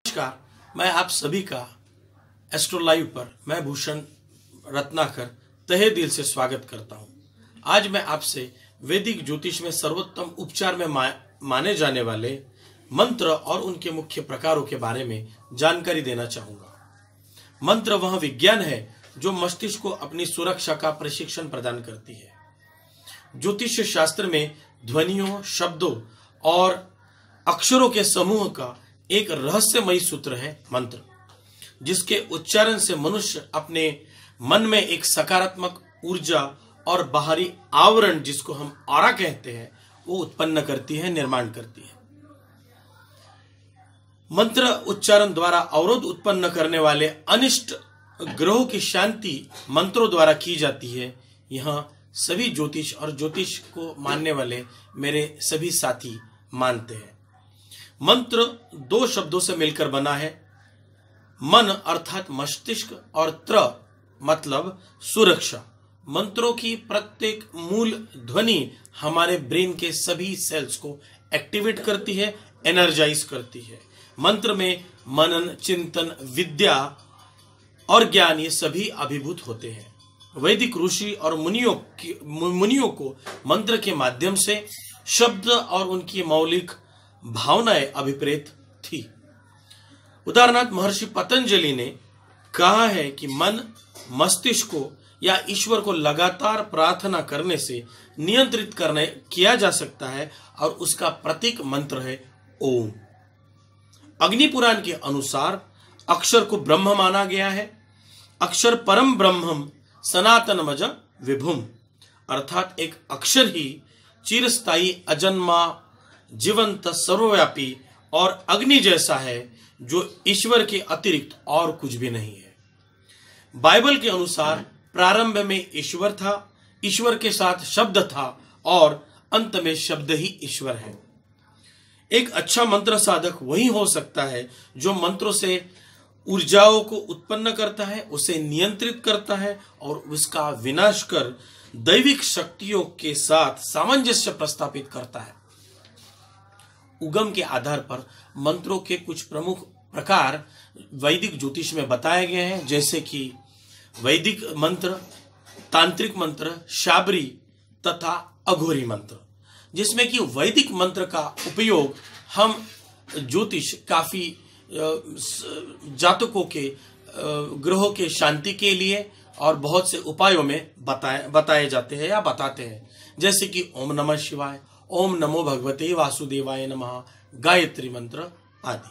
नमस्कार, मैं आप सभी का एस्ट्रो लाइव पर मैं भूषण रत्नाकर तहे दिल से स्वागत करता हूं। आज मैं आपसे वैदिक ज्योतिष में सर्वोत्तम उपचार में माने जाने वाले मंत्र और उनके मुख्य प्रकारों के बारे में जानकारी देना चाहूंगा। मंत्र वह विज्ञान है जो मस्तिष्क को अपनी सुरक्षा का प्रशिक्षण प्रदान करती है। ज्योतिष शास्त्र में ध्वनियों, शब्दों और अक्षरों के समूह का एक रहस्यमयी सूत्र है मंत्र, जिसके उच्चारण से मनुष्य अपने मन में एक सकारात्मक ऊर्जा और बाहरी आवरण, जिसको हम ऑरा कहते हैं, वो उत्पन्न करती है, निर्माण करती है। मंत्र उच्चारण द्वारा अवरोध उत्पन्न करने वाले अनिष्ट ग्रहों की शांति मंत्रों द्वारा की जाती है। यह सभी ज्योतिष और ज्योतिष को मानने वाले मेरे सभी साथी मानते हैं। मंत्र दो शब्दों से मिलकर बना है। मन अर्थात मस्तिष्क और त्र मतलब सुरक्षा। मंत्रों की प्रत्येक मूल ध्वनि हमारे ब्रेन के सभी सेल्स को एक्टिवेट करती है, एनर्जाइज करती है। मंत्र में मनन, चिंतन, विद्या और ज्ञान ये सभी अभिभूत होते हैं। वैदिक ऋषि और मुनियों को मंत्र के माध्यम से शब्द और उनकी मौलिक भावनाएं अभिप्रेत थी। उदाहरणार्थ महर्षि पतंजलि ने कहा है कि मन मस्तिष्क को या ईश्वर को लगातार प्रार्थना करने से नियंत्रित किया जा सकता है और उसका प्रतीक मंत्र है ओम। अग्नि पुराण के अनुसार अक्षर को ब्रह्म माना गया है। अक्षर परम ब्रह्मम सनातनमज विभुम, अर्थात एक अक्षर ही चिरस्थायी, अजन्मा, जीवंत, सर्वव्यापी और अग्नि जैसा है, जो ईश्वर के अतिरिक्त और कुछ भी नहीं है। बाइबल के अनुसार प्रारंभ में ईश्वर था, ईश्वर के साथ शब्द था और अंत में शब्द ही ईश्वर है। एक अच्छा मंत्र साधक वही हो सकता है जो मंत्रों से ऊर्जाओं को उत्पन्न करता है, उसे नियंत्रित करता है और उसका विनाश कर दैविक शक्तियों के साथ सामंजस्य प्रस्थापित करता है। उगम के आधार पर मंत्रों के कुछ प्रमुख प्रकार वैदिक ज्योतिष में बताए गए हैं, जैसे कि वैदिक मंत्र, तांत्रिक मंत्र, शाबरी तथा अघोरी मंत्र, जिसमें कि वैदिक मंत्र का उपयोग हम ज्योतिष काफी जातकों के ग्रहों के शांति के लिए और बहुत से उपायों में बताए जाते हैं या बताते हैं, जैसे कि ओम नमः शिवाय, ओम नमो भगवते वासुदेवाय नमः, गायत्री मंत्र आदि।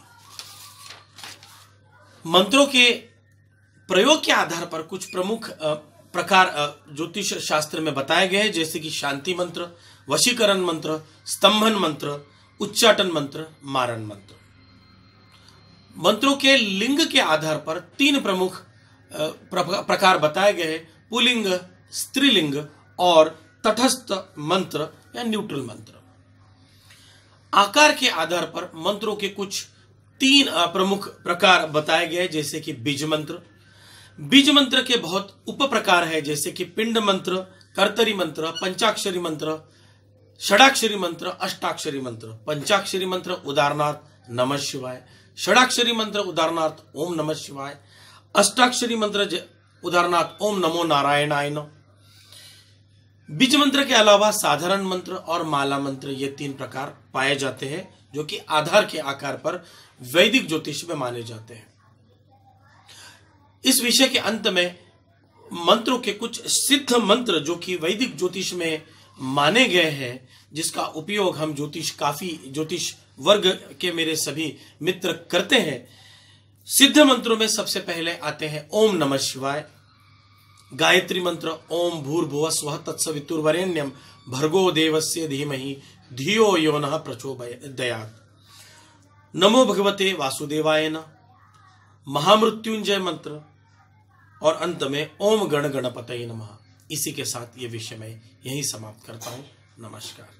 मंत्रों के प्रयोग के आधार पर कुछ प्रमुख प्रकार ज्योतिष शास्त्र में बताए गए हैं, जैसे कि शांति मंत्र, वशीकरण मंत्र, स्तंभन मंत्र, उच्चाटन मंत्र, मारण मंत्र। मंत्रों के लिंग के आधार पर तीन प्रमुख प्रकार बताए गए हैं: पुल्लिंग, स्त्रीलिंग और तटस्थ मंत्र या न्यूट्रल मंत्र। आकार के आधार पर मंत्रों के कुछ तीन प्रमुख प्रकार बताए गए, जैसे कि बीज मंत्र। बीज मंत्र के बहुत उप प्रकार है, जैसे कि पिंड मंत्र, कर्तरी मंत्र, पंचाक्षरी मंत्र, षडाक्षरी मंत्र, अष्टाक्षरी मंत्र। पंचाक्षरी मंत्र उदाहरणार्थ नमः शिवाय, षडाक्षरी मंत्र उदाहरणार्थ ओम नमः शिवाय, अष्टाक्षरी मंत्र उदाहरणार्थ ओम नमो नारायणाय नमः। बीज मंत्र के अलावा साधारण मंत्र और माला मंत्र, ये तीन प्रकार पाए जाते हैं, जो कि आधार के आकार पर वैदिक ज्योतिष में माने जाते हैं। इस विषय के अंत में मंत्रों के कुछ सिद्ध मंत्र जो कि वैदिक ज्योतिष में माने गए हैं, जिसका उपयोग हम ज्योतिष वर्ग के मेरे सभी मित्र करते हैं। सिद्ध मंत्रों में सबसे पहले आते हैं ओम नमः शिवाय, गायत्री मंत्र ओम भूर्भुवः स्वः तत्सवितुर्वरेण्यं भर्गो देवस्य धीमहि धियो यो नः प्रचोदयात्, नमो भगवते वासुदेवाय नमः, महामृत्युंजय मंत्र और अंत में ओम गण गणपतये नमः। इसी के साथ ये विषय मैं यहीं समाप्त करता हूं। नमस्कार।